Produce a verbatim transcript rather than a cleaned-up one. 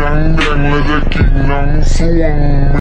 หนังแดงและจะกินหนังส่วง